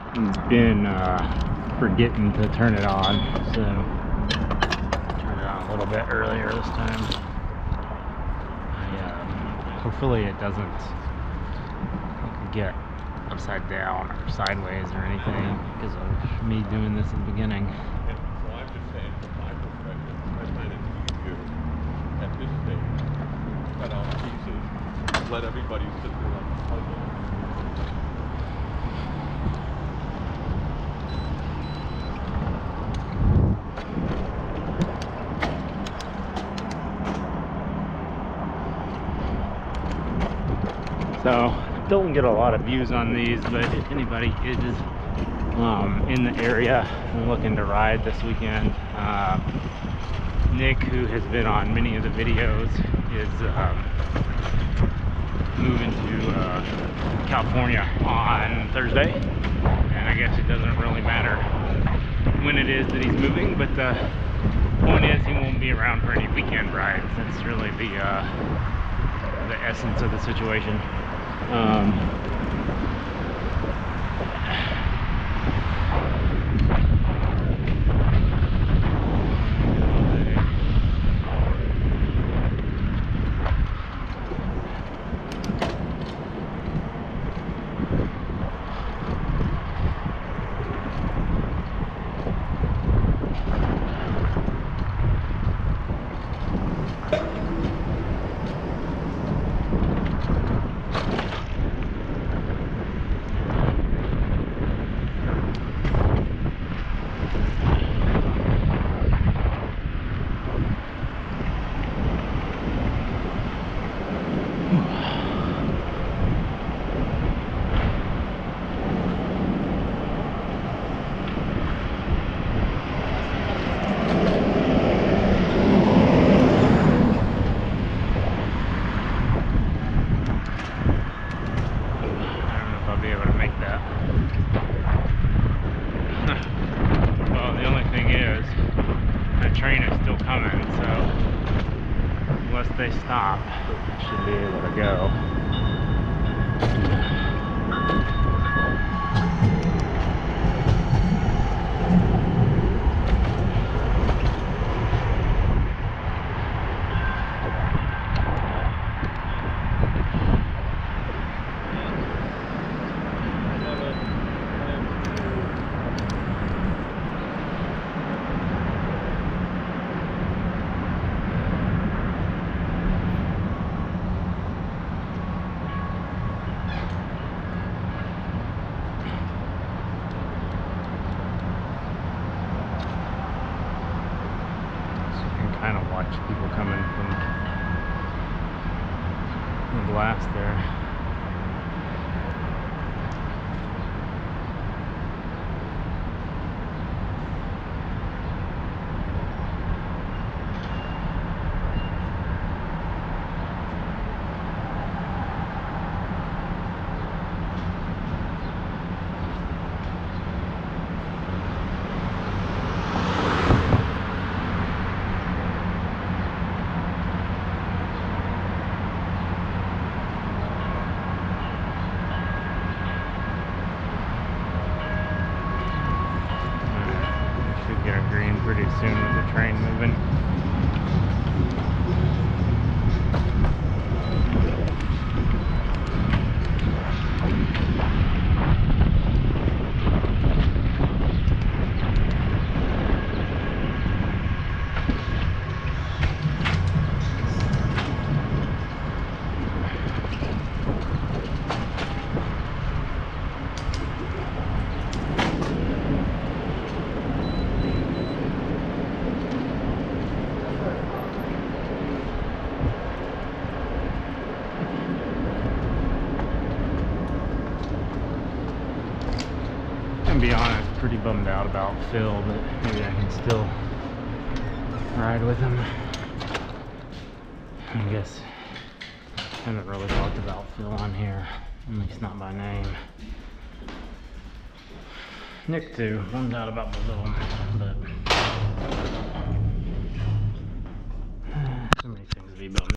been forgetting to turn it on, so turn it on a little bit earlier this time. Hopefully it doesn't get upside down or sideways or anything because of me doing this at the beginning. Yeah, so I'm just saying, from my perspective, I find it easier at this stage, cut out pieces, let everybody sit there like a puzzle. So don't get a lot of views on these, but if anybody is in the area and looking to ride this weekend, Nick, who has been on many of the videos, is moving to California on Thursday, and I guess it doesn't really matter when it is that he's moving, but the point is he won't be around for any weekend rides. That's really the essence of the situation. Well, the only thing is, the train is still coming, so unless they stop, I should be able to go. Kind of watch people coming from the blast there. Get a green pretty soon with the train moving. To be honest, pretty bummed out about Phil, but maybe I can still ride with him. I guess I haven't really talked about Phil on here, at least not by name. Nick too, bummed out about the little, but so many things to be bummed